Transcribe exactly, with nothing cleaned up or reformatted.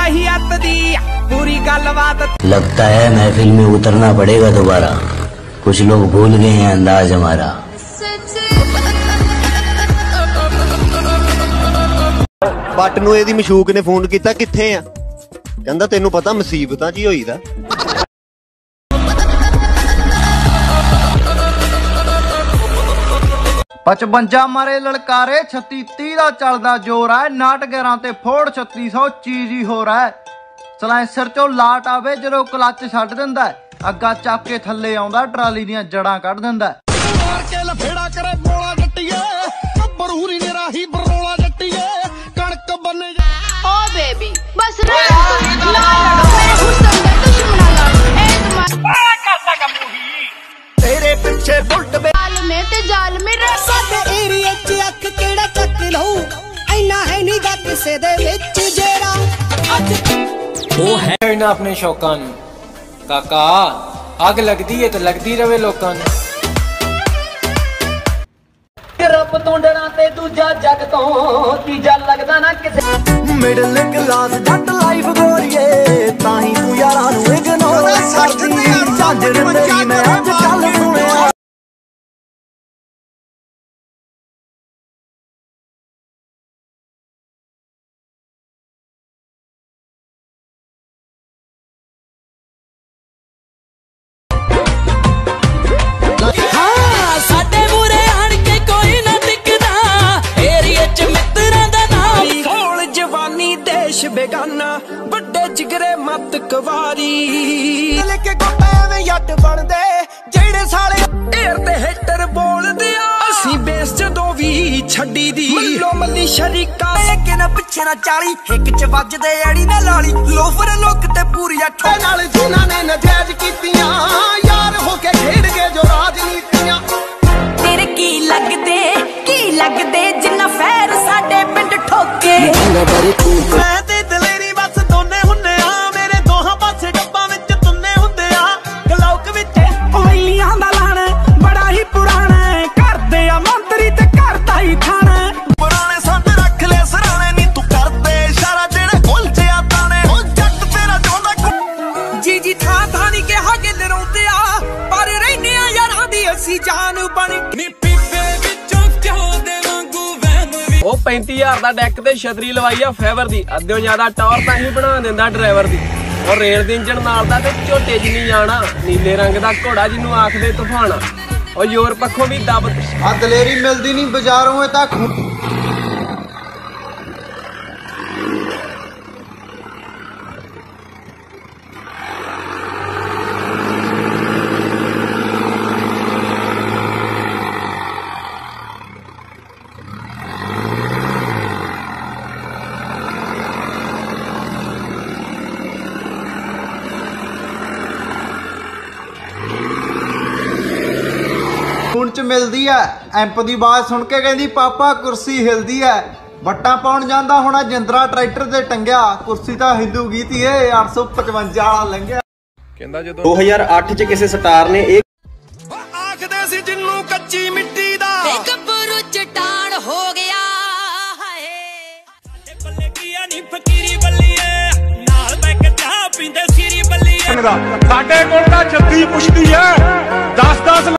माहियत दी पूरी गलबात। लगता है महफिल में उतरना पड़ेगा दोबारा, कुछ लोग भूल गए हैं अंदाज हमारा। पट नूं इहदी मशूक ने फोन किया, कित्थे आ? कहंदा तैनूं पता मुसीबतां च होई दा। पचवंजा मारे ललकारे छत्ती तीह दा चलदा जोर है, नाट ग्यारह ते फोड़ छत्ती सौ चीज ही हो रहा है। सलाइसर चो लाट आवे जदों क्लच छड्ड दिंदा है, अग्गा चक के थल्ले आउंदा ट्राली दियां जड़ां कढ दिंदा है। मार के लफेड़ा करे बोला जट्टीए, बरूरी ने राही बरोला जट्टीए, कणक बन्ने ओ बेबी बस रहने दो, ना लड़ो, मैं हुस्न दा दुश्मन लड़ एतमाद बड़ा करदा कमूही तेरे पीछे बुलट जाल में ते जाल में साडे एरिया च अख केड़ा चक लऊ, ऐना है नी दा किसे दे विच जेड़ा वो है ना अपने शौकां नूं। काका अग लगदी है तो लगदी रवे लोकां नूं। रब तो डरा ते दूजा जग तो तीजा लगदा ना किसे। मिडल क्लास जट लाइफ गोरीए, ताही तू यारां नूं इग्नोर करदी। झांजर तेरी मैं अज कल सुनिया। बेगाना बड़े जिगरे मत कवारी लेके गोटे में यट बनदे जेड़े साले ढेर ते हेटर बोलदे आ। असी बेस जदों भी छड्डी दी मल्लो मल्ली शरीका, लेकिन पिछे ना चाली हिक च वजदे एड़ी ना लाली। लोफर लोक ते पूरी अठे नाल जिन्हां ने नजायज कीतियां, यार हो के खेड गए जो राजनीतियां। तेरे की लगदे की लगदे जिन्ना फैर साडे पिंड ठोके। मैं ते दलेरी बस दोने हुन्ने आ, मेरे दोहां पासे डब्बां विच तुन्ने हुंदे आ। गलौक विच कोयलियां दा लाना बड़ा ही पुराना, करदे आ मंत्री ते करदा ही खाना। पुराने संद रख ले सराणे नी तू करदे इशारा जेड़े भुल जिया ताने। ओ जट तेरा जोंदा जी जी थां थां नी कहा के डराउंदे आ, पर रहने आ यारां दी असी जान बन नी पीपे विचों क्यों दे वांगू वहम। ਉਹ पैंती हज़ार ਦਾ ਡੈਕ ਤੇ ਛਤਰੀ ਲਵਾਈ ਆ ਫਾਈਬਰ ਦੀ, ਅੱਧਿਓਂ ਜ਼ਿਆਦਾ ਟੌਰ ਤਾਂ ਹੀ ਬਣਾ ਦਿੰਦਾ ਡਰਾਈਵਰ ਦੀ। ਔਰ ਰੇਲ ਦੇ ਇੰਜਣ ਨਾਲ ਦਾ ਤੇ ਝੋਟੇ ਜਿੰਨੀ ਜਾਣਾ, ਨੀਲੇ ਰੰਗ ਦਾ ਘੋੜਾ ਜਿਹਨੂੰ ਆਖਦੇ ਤੂਫਾਨ। ਉਹ ਯੂਰ ਪੱਖੋਂ ਵੀ ਦਬ ਆ ਦਲੇਰੀ ਮਿਲਦੀ ਨਹੀਂ ਬਾਜ਼ਾਰੋਂ, ਇਹ ਤਾਂ ਚ ਮਿਲਦੀ ਐ। ਐਂਪ ਦੀ ਆਵਾਜ਼ ਸੁਣ ਕੇ ਕਹਿੰਦੀ ਪਾਪਾ ਕੁਰਸੀ ਹਿਲਦੀ ਐ। ਵੱਟਾਂ ਪਾਉਣ ਜਾਂਦਾ ਹੋਣਾ ਜਿੰਦਰਾ ਟਰੈਕਟਰ ਤੇ ਟੰਗਿਆ, ਕੁਰਸੀ ਤਾਂ ਹਿੱਲੂ ਗਈ ਤੀ ਏ ਅੱਠ ਸੌ ਪਚਵੰਜਾ ਵਾਲਾ ਲੰਘਿਆ। ਕਹਿੰਦਾ ਜਦੋਂ दो हज़ार आठ ਚ ਕਿਸੇ ਸਟਾਰ ਨੇ ਇਹ ਆਖਦੇ ਸੀ ਜਿੰਨੂੰ ਕੱਚੀ ਮਿੱਟੀ ਦਾ ਗੱਭਰੂ ਚਟਾਨ ਹੋ ਗਿਆ। ਸਾਡੇ ਬੱਲੇ ਕੀਆ ਨੀ ਫਕੀਰੀ ਬੱਲੀਏ, ਨਾਲ ਬੈ ਕੇ ਚਾਹ ਪੀਂਦੇ ਸੀਰੀ ਬੱਲੀਏ। ਸਾਡੇ ਕੋਲ ਤਾਂ ਜੱਦੀ ਪੁੱਛਦੀ ਐ ਦਸ ਦਸ